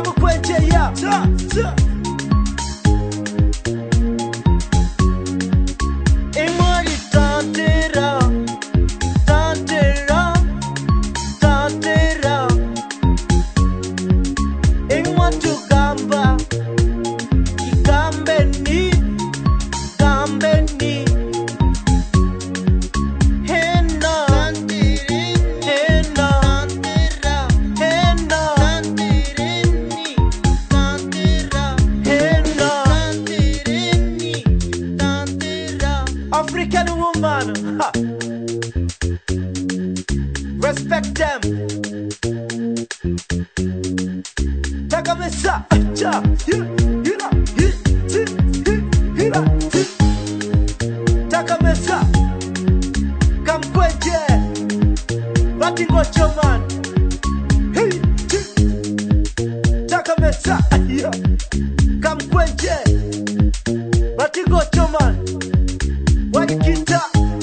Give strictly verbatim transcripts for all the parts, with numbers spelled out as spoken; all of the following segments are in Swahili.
kwenye ya ta, ta. Imwa litantera, tantera, tantera. Imwa tugamba, ikambeni, kambeni. African woman, ha. Respect them. Takamesa, cha, hira, hira, hira, hira, Takamesa, kamkweje, batingo choman. Hey, Takamesa, yeah, kamkweje, batingo choman. Waikita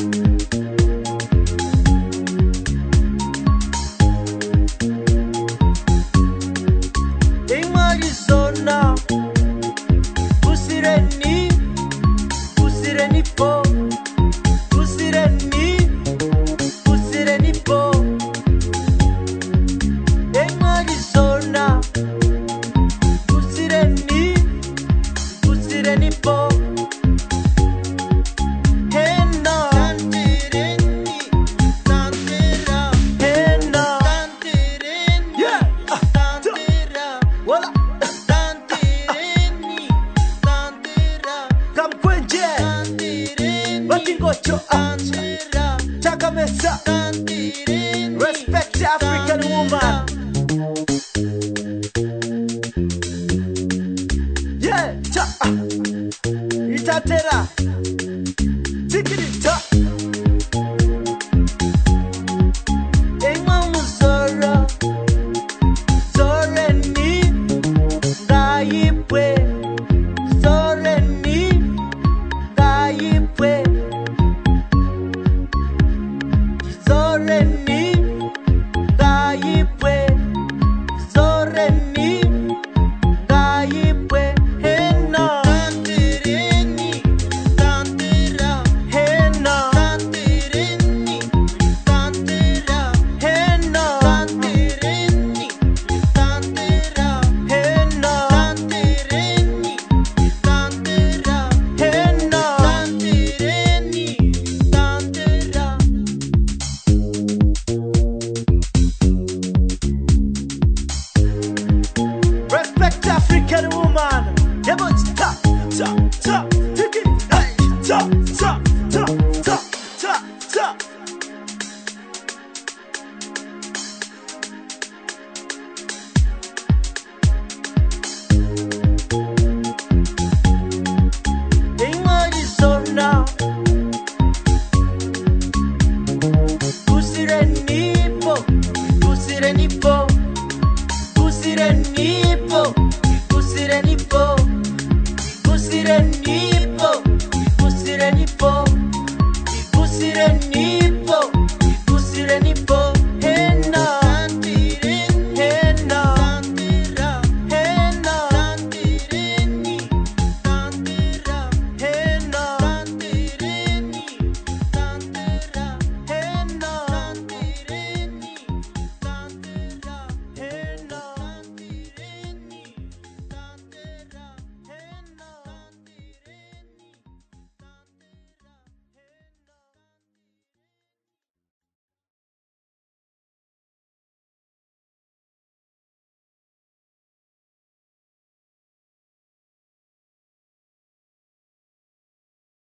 in Arizona, Usireni, Usireni po, Usireni, Usireni po. In Arizona, Usireni, Usireni po. Batingo cho, ah.